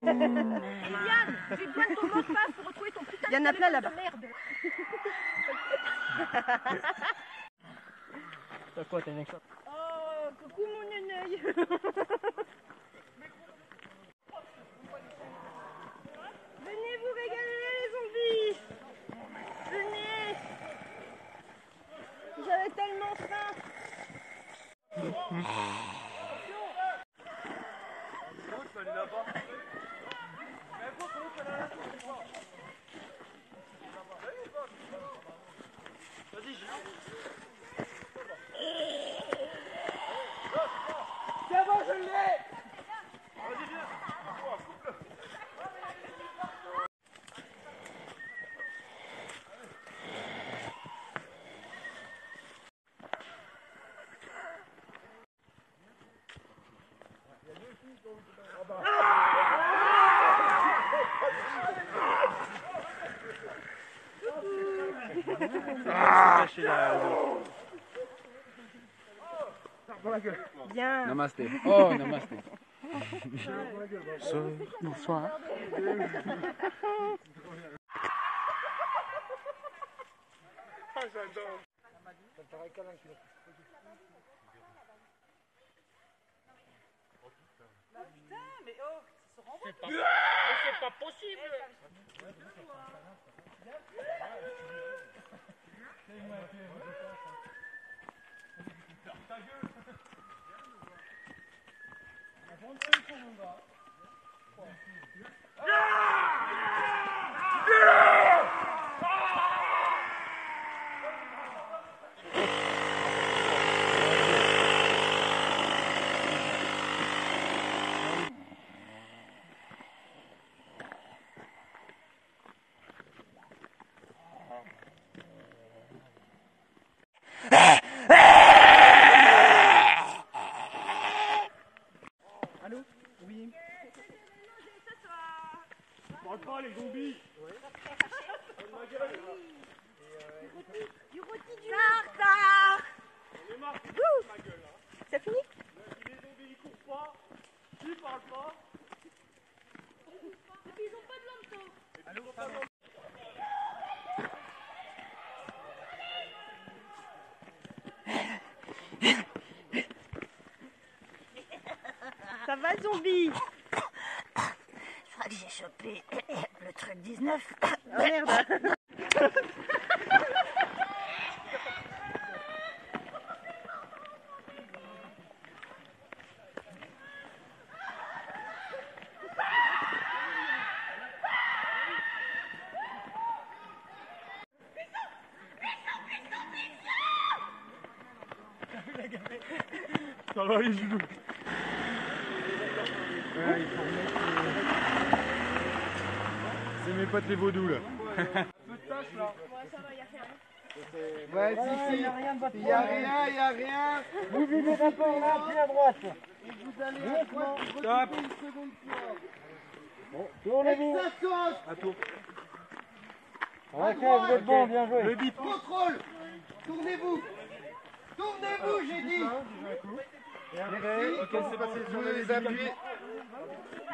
Liliane, j'ai besoin de ton mot de passe pour retrouver ton putain de Il y en a plein là-bas. merde. T'as quoi, t'as une extra? Oh, coucou mon œil. Venez vous régaler les zombies. Venez. J'avais tellement faim. Vas-y, Gilles. C'est bon, je l'ai. Vas-y, viens. Bien. Namasté. Oh, namasté. Bonsoir. J'adore. Putain, mais oh, ça se renvoie. C'est pas possible. Allô? Oui. Parle pas, les zombies. Du rôti du tartare. On est marre, c'est ma gueule là. C'est fini? Les zombies ils courent pas, ils parlent pas. Et puis ils ont pas de lampe. Allô, pardon. Ça va, zombie? Je crois que j'ai chopé le truc 19. Oh merde. Ça va les genoux. Ouais, il faut remettre c'est mes potes les vaudous là. Un peu de tâche là. Ouais, ça va, y a rien. Ouais, si, si. Il y a rien, il y a rien. Vous vivez d'abord là, puis à droite. Et vous allez à droite, vous reculez une seconde fois. Bon, Tournez-vous. à tour. Ok, vous êtes bon, bien joué. Le bip. Contrôle. Tournez-vous. Tournez-vous, j'ai dit. Ok, c'est passé. Vous les appuyez.